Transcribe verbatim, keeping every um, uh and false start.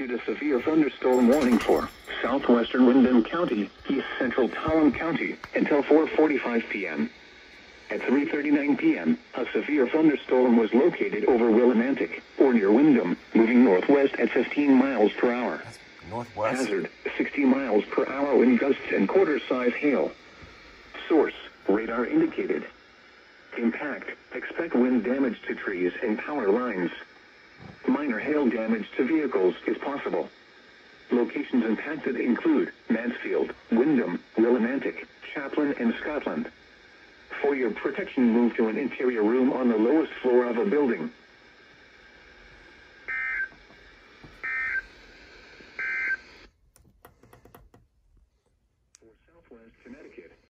issued a severe thunderstorm warning for southwestern Windham County, east central Talon County, until four forty-five p m At three thirty-nine p m, a severe thunderstorm was located over Willimantic, or near Windham, moving northwest at fifteen miles per hour. That's northwest. Hazard, sixty miles per hour wind gusts and quarter-size hail. Source, radar indicated. Impact, expect wind damage to trees and power lines. Minor hail damage to vehicles is possible. Locations impacted include Mansfield, Windham, Willimantic, Chaplin, and Scotland. For your protection, move to an interior room on the lowest floor of a building. For Southwest Connecticut,